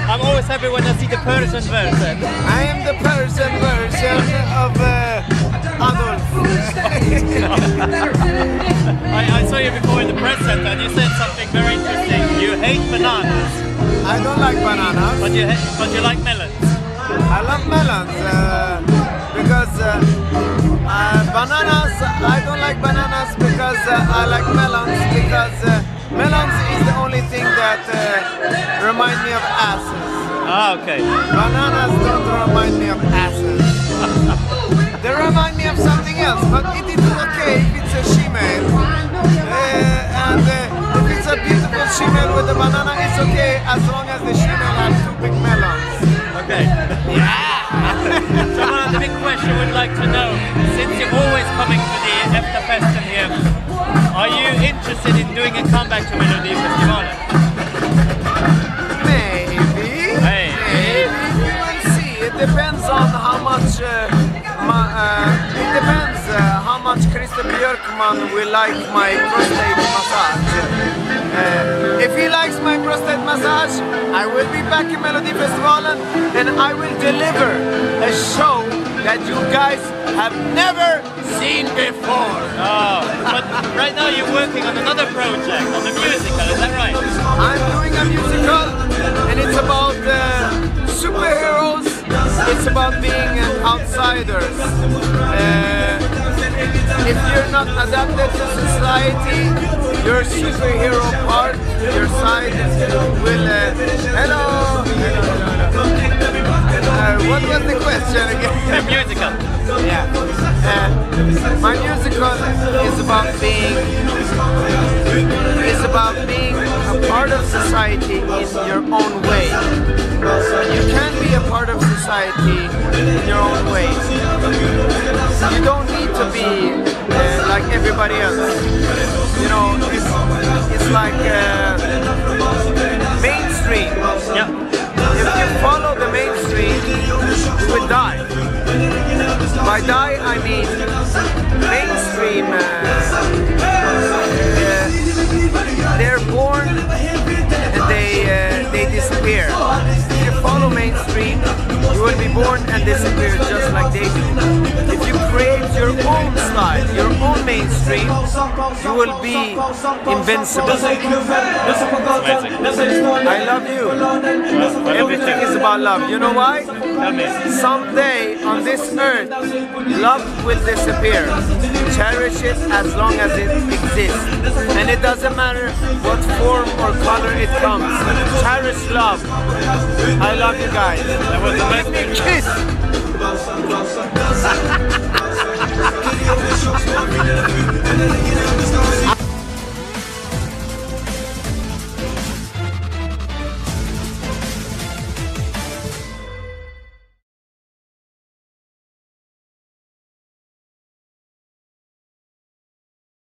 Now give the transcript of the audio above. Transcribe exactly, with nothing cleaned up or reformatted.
I'm always happy when I see the Persian version. I am the Persian version of uh, Adolf. I, I saw you before in the press center and you said something very interesting. You hate bananas. I don't like bananas. But you, but you like melons. I love melons uh, because uh, uh, bananas, I don't like bananas because uh, I like melons because uh, melons is the only thing that uh, remind me of asses. Ah, okay. Bananas don't remind me of asses. They remind me of something else, but it is okay if it's a she-male. Uh, and uh, if it's a beautiful she-male with a banana, it's okay as long as the she-male has two big melons. Okay. Yeah! So one of the big question we'd like to know, since you're always coming to the Efterfesten here, are you interested in doing a comeback to Melodifestivalen? Maybe. Hey. Maybe. We will see. It depends on how much. Uh, ma uh, it depends uh, how much Christer Björkman will like my prostate massage. Uh, if he likes my prostate massage, I will be back in Melodifestivalen and I will deliver a show that you guys have never seen before. Oh, but right now you're working on another project, on a musical, is that right? I'm doing a musical and it's about uh, superheroes, it's about being an outsiders. Uh, if you're not adapted to society, your superhero part, your side will... Uh, hello! Hello, hello, hello. Uh, what was the question again? The musical. Yeah. Uh, my musical is about being is about being a part of society in your own way. You can be a part of society in your own way. You don't need to be uh, like everybody else. You know, it's, it's like uh, mainstream. Yeah. If you follow the mainstream, you will die. By die, I mean mainstream. Uh, uh, they're born and they uh, they disappear. If you follow mainstream, you will be born and disappear just like they do. If you create your own style, your own mainstream, you will be invincible. I love you. Well, Everything is about love. You know why? Someday on this earth, love will disappear. Cherish it as long as it exists. And it doesn't matter what form or color it comes. Cherish love. I love you guys. That was the best. Give me a kiss.